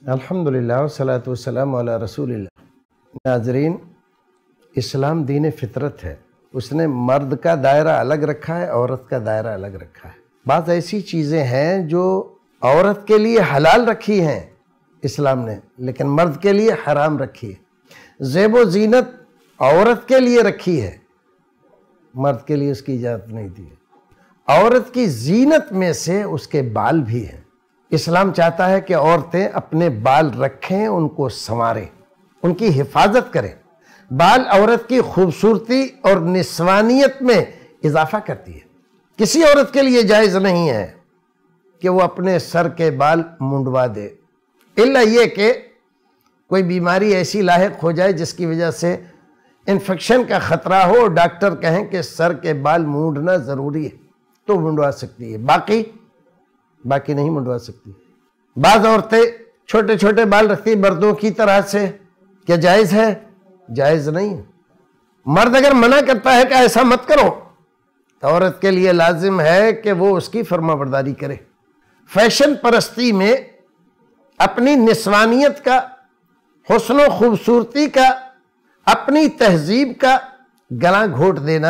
अल्हम्दुलिल्लाह वस्सलातु वस्सलामु अला रसूलिल्लाह। नाज़रीन, इस्लाम दीन फितरत है। उसने मर्द का दायरा अलग रखा है, औरत का दायरा अलग रखा है। बाज़ ऐसी चीज़ें हैं जो औरत के लिए हलाल रखी हैं इस्लाम ने, लेकिन मर्द के लिए हराम रखी है। ज़ेब व ज़ीनत औरत के लिए रखी है, मर्द के लिए उसकी इजाज़त नहीं दी है। औरत की ज़ीनत में से उसके बाल भी हैं। इस्लाम चाहता है कि औरतें अपने बाल रखें, उनको संवारें, उनकी हिफाजत करें। बाल औरत की खूबसूरती और निस्वानियत में इजाफा करती है। किसी औरत के लिए जायज़ नहीं है कि वो अपने सर के बाल मुंडवा दे, इल्ला ये कि कोई बीमारी ऐसी लाहिक हो जाए जिसकी वजह से इन्फेक्शन का ख़तरा हो और डॉक्टर कहें कि सर के बाल मूंडना ज़रूरी है तो मुंडवा सकती है, बाकी नहीं मुंडवा सकती। बाज़ औरतें छोटे छोटे बाल रखती हैं मर्दों की तरह से, क्या जायज़ है? जायज़ नहीं है। मर्द अगर मना करता है कि ऐसा मत करो, तो औरत के लिए लाजिम है कि वो उसकी फर्माबरदारी करे। फैशन परस्ती में अपनी निस्वानियत का, हुस्न खूबसूरती का, अपनी तहजीब का गला घोट देना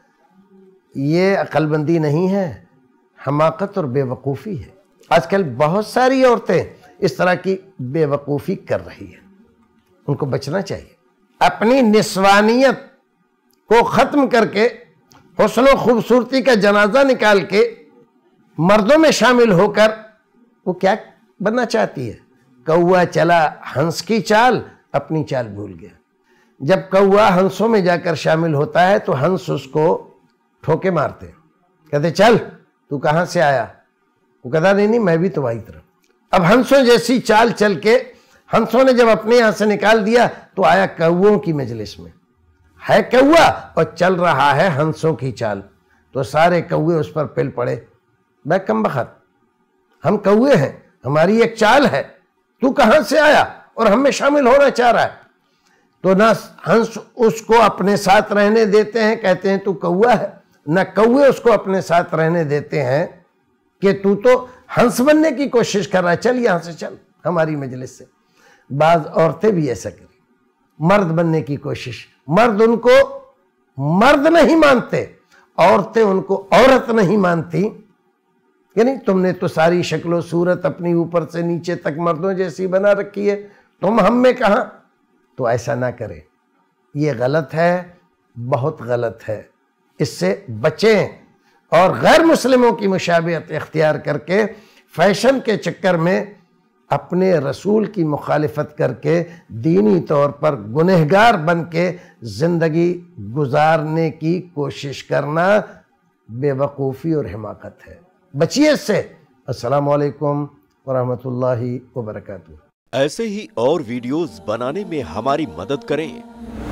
ये अक्लमंदी नहीं है, हमाकत और बेवकूफ़ी है। आजकल बहुत सारी औरतें इस तरह की बेवकूफ़ी कर रही हैं, उनको बचना चाहिए। अपनी निस्वानियत को ख़त्म करके हुस्न और खूबसूरती का जनाजा निकाल के मर्दों में शामिल होकर वो क्या बनना चाहती है? कौआ चला हंस की चाल, अपनी चाल भूल गया। जब कौआ हंसों में जाकर शामिल होता है तो हंस उसको ठोके मारते, कहते चल तू कहाँ से आया? वो कहता नहीं मैं भी तुम्हारी तरह। अब हंसों जैसी चाल चल के हंसों ने जब अपने यहाँ से निकाल दिया तो आया कौओं की मजलिस में, है कौआ और चल रहा है हंसों की चाल, तो सारे कौए उस पर पिल पड़े। मैं कम बखत, हम कौए हैं, हमारी एक चाल है, तू कहाँ से आया और हम में शामिल होना चाह रहा है? तो ना हंस उसको अपने साथ रहने देते हैं, कहते हैं तू कौआ है, ना कौए उसको अपने साथ रहने देते हैं कि तू तो हंस बनने की कोशिश कर रहा है, चल यहाँ से चल हमारी मजलिस से। बाज़ औरतें भी ऐसा करें, मर्द बनने की कोशिश। मर्द उनको मर्द नहीं मानते, औरतें उनको औरत नहीं मानती। यानी तुमने तो सारी शक्लो सूरत अपनी ऊपर से नीचे तक मर्दों जैसी बना रखी है, तुम हम में कहाँ? तो ऐसा ना करें, ये गलत है, बहुत गलत है। इससे बचें और गैर मुस्लिमों की मुशाबिहत इख्तियार करके फैशन के चक्कर में अपने रसूल की मुखालिफत करके दीनी तौर पर गुनहगार बन के ज़िंदगी गुजारने की कोशिश करना बेवकूफ़ी और हिमाकत है। बचिए इससे। अस्सलामु अलैकुम वरहमतुल्लाहि वबरकातुहू। ऐसे ही और वीडियोस बनाने में हमारी मदद करें।